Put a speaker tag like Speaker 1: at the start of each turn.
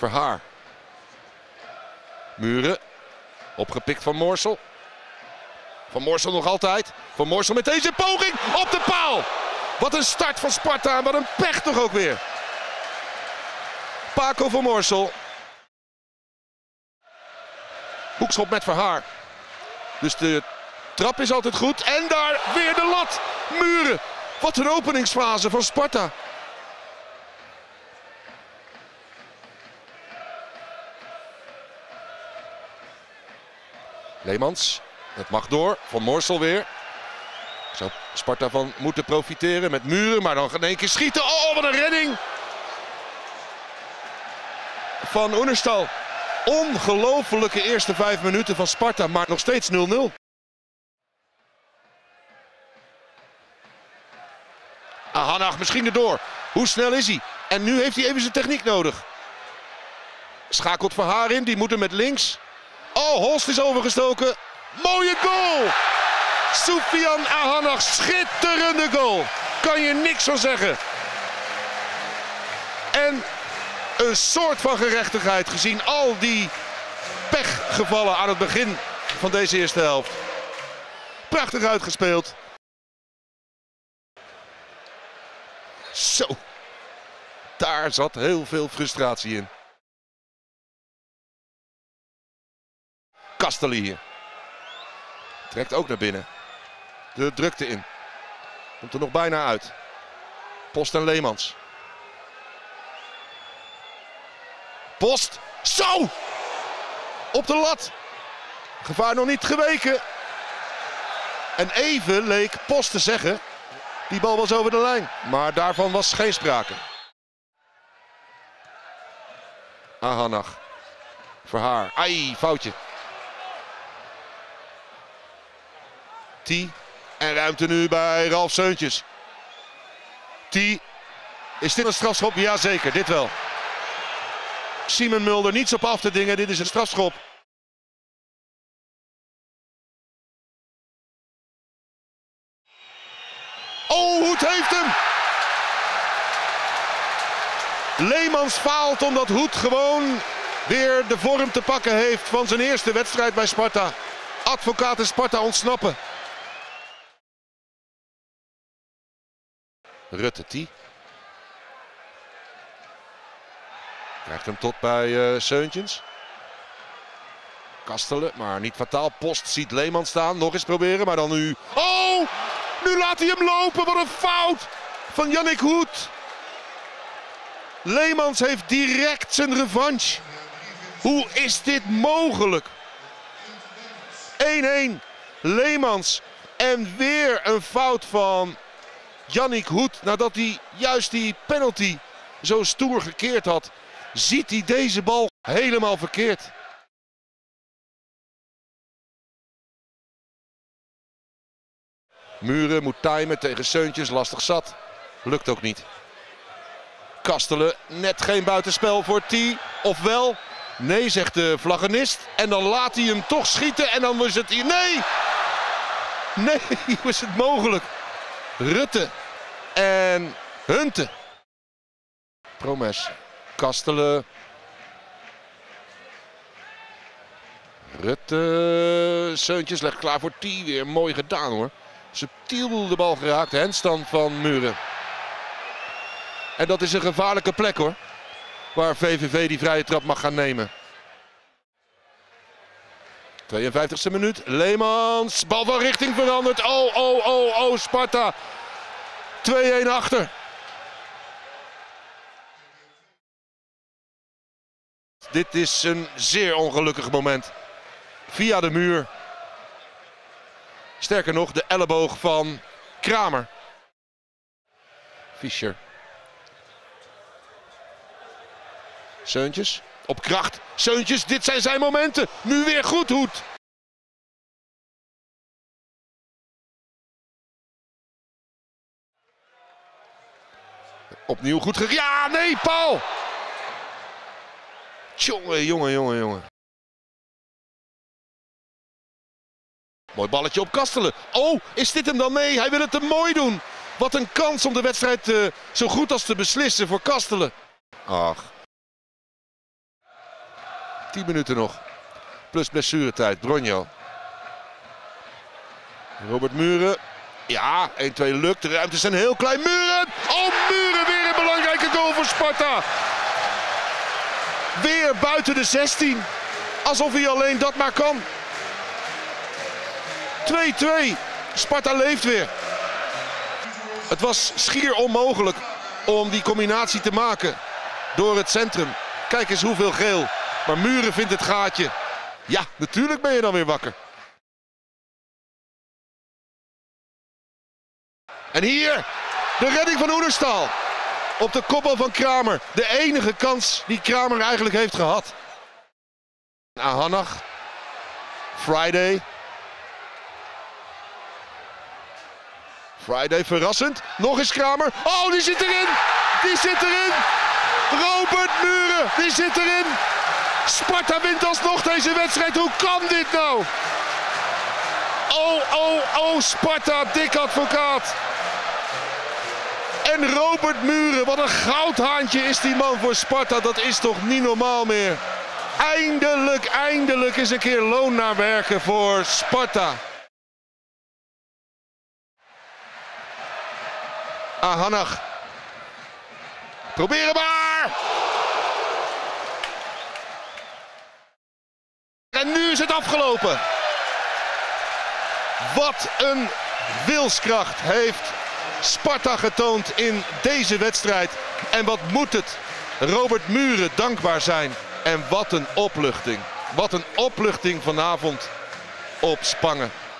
Speaker 1: Verhaar. Muren. Opgepikt van Moorsel. Van Moorsel nog altijd. Van Moorsel met deze poging op de paal. Wat een start van Sparta. Wat een pech toch ook weer. Paco van Moorsel. Hoekschop met Verhaar. Dus de trap is altijd goed. En daar weer de lat. Muren. Wat een openingsfase van Sparta. Leemans. Het mag door. Van Moorsel weer. Zou Sparta van moeten profiteren met Muren. Maar dan in één keer schieten. Oh, wat een redding. Van Oenerstal. Ongelofelijke eerste 5 minuten van Sparta. Maar nog steeds 0-0. Hanach misschien erdoor. Hoe snel is hij? En nu heeft hij even zijn techniek nodig. Schakelt Verhaar in. Die moet hem met links. Oh, Holst is overgestoken. Mooie goal! Soufiane Hanach, schitterende goal. Kan je niks van zeggen. En een soort van gerechtigheid gezien al die pechgevallen aan het begin van deze eerste helft. Prachtig uitgespeeld. Zo. Daar zat heel veel frustratie in. Kastelen hier. Trekt ook naar binnen. De drukte in. Komt er nog bijna uit. Post en Leemans. Post. Zo! Op de lat. Gevaar nog niet geweken. En even leek Post te zeggen. Die bal was over de lijn. Maar daarvan was geen sprake. Hanach. Verhaar. Ai, foutje. T. En ruimte nu bij Ralf Seuntjes. T. Is dit een strafschop? Jazeker, dit wel. Simon Mulder, niets op af te dingen. Dit is een strafschop. Oh, Hoed heeft hem! Leemans faalt omdat Hoed gewoon weer de vorm te pakken heeft van zijn eerste wedstrijd bij Sparta. Advocaat en Sparta ontsnappen. Rutte T. Krijgt hem tot bij Seuntjens. Kastelen, maar niet fataal. Post ziet Leemans staan. Nog eens proberen, maar dan nu... Oh! Nu laat hij hem lopen. Wat een fout van Yannick Hoed. Leemans heeft direct zijn revanche. Hoe is dit mogelijk? 1-1. Leemans. En weer een fout van Yannick Hoed. Nadat hij juist die penalty zo stoer gekeerd had, ziet hij deze bal helemaal verkeerd. Muren moet timen tegen Seuntjes, lastig zat. Lukt ook niet. Kastelen, net geen buitenspel voor T. Ofwel, nee zegt de vlaggenist. En dan laat hij hem toch schieten en dan was het... Nee! Nee, hoe is het mogelijk? Rutte en Hunte. Promes. Kastelen. Rutte. Seuntjes legt klaar voor T. Weer mooi gedaan hoor. Subtiel de bal geraakt. Handstand van Muren. En dat is een gevaarlijke plek hoor. Waar VVV die vrije trap mag gaan nemen. 52e minuut. Leemans. Bal van richting veranderd. Oh, Sparta. 2-1 achter. Dit is een zeer ongelukkig moment. Via de muur. Sterker nog, de elleboog van Kramer. Fischer. Seuntjes. Op kracht. Seuntjes, dit zijn zijn momenten. Nu weer goed Hoed. Opnieuw goed Ja, nee, Paul. Jongen. Mooi balletje op Kastelen. Oh, is dit hem dan? Nee, hij wil het te mooi doen. Wat een kans om de wedstrijd zo goed als te beslissen voor Kastelen. Ach. 10 minuten nog. Plus blessuretijd. Bronjo. Robert Muren. Ja, 1-2 lukt. De ruimtes zijn heel klein. Muren! Oh, Muren weer een belangrijke goal voor Sparta. Weer buiten de 16. Alsof hij alleen dat maar kan. 2-2. Sparta leeft weer. Het was schier onmogelijk om die combinatie te maken door het centrum. Kijk eens hoeveel geel. Maar Muren vindt het gaatje. Ja, natuurlijk ben je dan weer wakker. En hier de redding van Oenerstal. Op de koppel van Kramer. De enige kans die Kramer eigenlijk heeft gehad. Ahanach. Friday. Friday verrassend. Nog eens Kramer. Oh, die zit erin. Die zit erin. Robert Muren. Die zit erin. Sparta wint alsnog deze wedstrijd. Hoe kan dit nou? Oh, Sparta. Dik advocaat. En Robert Muren. Wat een goudhaantje is die man voor Sparta. Dat is toch niet normaal meer. Eindelijk is een keer loon naar werken voor Sparta. Ahanach. Proberen maar! En nu is het afgelopen. Wat een wilskracht heeft Sparta getoond in deze wedstrijd. En wat moet het Robert Muren dankbaar zijn. En wat een opluchting. Wat een opluchting vanavond op Spangen.